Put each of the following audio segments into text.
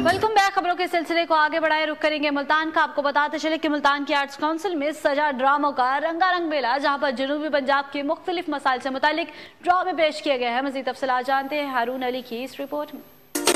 Welcome back. खबरों के सिलसिले को आगे बढ़ाए रुख करेंगे मुल्तान का। आपको बताते चले कि मुल्तान की आर्ट्स काउंसिल में सजा ड्रामों का रंगारंग मेला, जहां पर जनूबी पंजाब के मुख्तलिफ मसाइल से मुतालिक ड्रामे पेश किए गए हैं। मजीद तफसीलात जानते हैं हारून अली की इस रिपोर्ट में।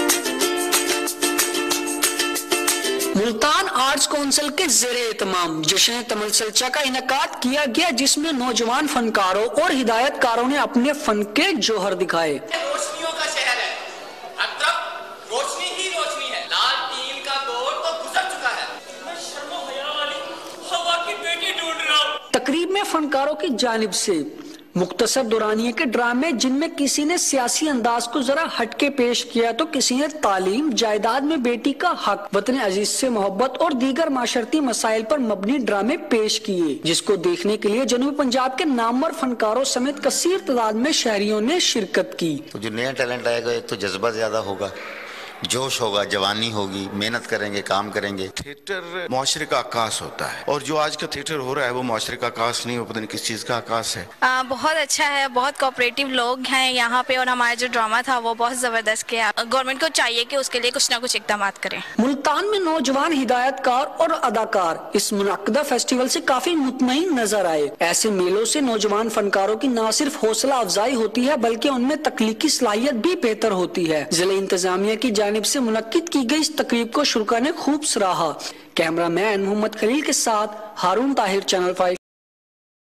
मुल्तान आर्ट्स काउंसिल के ज़ेरे एहतमाम जश्न तमलसलचा का इनकाद किया गया, जिसमें नौजवान फनकारों और हिदायतकारों ने अपने फन के जोहर दिखाए। रोशनियों का शहर है, हर तरफ रोशनी ही रोशनी है। लाल टील का दौर तो गुजर चुका है। मैं शर्मो हया वाली हवा की बेटी ढूंढ रहा हूँ। तकरीब में फनकारों की जानिब से मुख्तसर दुरानिये के ड्रामे, जिनमें किसी ने सियासी अंदाज को जरा हटके पेश किया तो किसी ने तालीम, जायदाद में बेटी का हक, वतन अजीज से मोहब्बत और दीगर माशरती मसाइल पर मबनी ड्रामे पेश किए, जिसको देखने के लिए जनूबी पंजाब के नामवर फनकारों समेत कसीर तादाद में शहरियों ने शिरकत की। तो जो नया टैलेंट आएगा, एक तो जज्बा ज्यादा होगा, जोश होगा, जवानी होगी, मेहनत करेंगे, काम करेंगे। थिएटर मुआशरे का आकाश होता है, और जो आज का थिएटर हो रहा है वो मुआशरे का आकाश नहीं, वो पता नहीं किस चीज का आकाश है। बहुत अच्छा है, बहुत कोऑपरेटिव लोग हैं यहाँ पे, और हमारा जो ड्रामा था वो बहुत जबरदस्त किया। गवर्नमेंट को चाहिए कि उसके लिए कुछ ना कुछ इकदाम करें। मुल्तान में नौजवान हिदायतकार और अदाकार इस मुनक्कदा फेस्टिवल से काफी मुतमईन नजर आए। ऐसे मेलों से नौजवान फनकारों की न सिर्फ हौसला अफजाई होती है, बल्कि उनमें तख्लीकी सलाहियत भी बेहतर होती है। जिला इंतजामिया की जानिब से मुनक्किद की गई इस तकरीब को शुरा ने खूब सराहा। कैमरामैन मोहम्मद खलील के साथ हारून ताहिर, चैनल 5।